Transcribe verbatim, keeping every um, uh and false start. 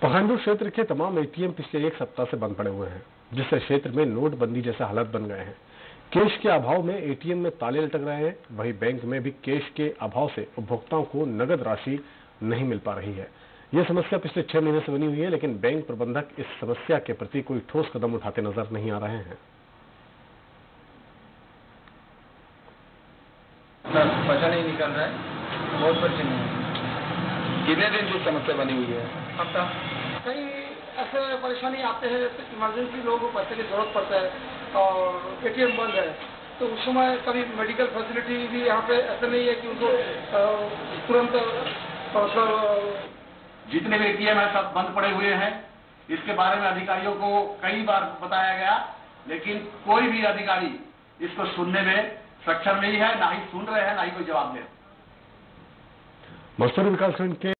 पखांजूर क्षेत्र के तमाम एटीएम पिछले एक सप्ताह से बंद पड़े हुए हैं, जिससे क्षेत्र में नोटबंदी जैसे हालात बन गए हैं। कैश के अभाव में एटीएम में ताले लटक रहे हैं, वहीं बैंक में भी कैश के अभाव से उपभोक्ताओं को नगद राशि नहीं मिल पा रही है। यह समस्या पिछले छह महीने से बनी हुई है, लेकिन बैंक प्रबंधक इस समस्या के प्रति कोई ठोस कदम उठाते नजर नहीं आ रहे हैं। पैसा नहीं निकल रहा है, बहुत परेशानी है। कितने दिन से समस्या बनी हुई है? हफ्ता। कई ऐसे परेशानी आते हैं, इमरजेंसी लोगों को पैसे की जरूरत पड़ता है और एटीएम बंद है, तो उस समय कभी मेडिकल फैसिलिटी भी यहाँ पे ऐसा नहीं है कि उनको तुरंत मतलब जितने भी एटीएम है सब बंद पड़े हुए हैं। इसके बारे में अधिकारियों को कई बार बताया गया, लेकिन कोई भी अधिकारी इसको सुनने में सक्षम नहीं है, ना ही सुन रहे हैं, ना ही कोई जवाब दे रहे। मस्तूर विकासखंड के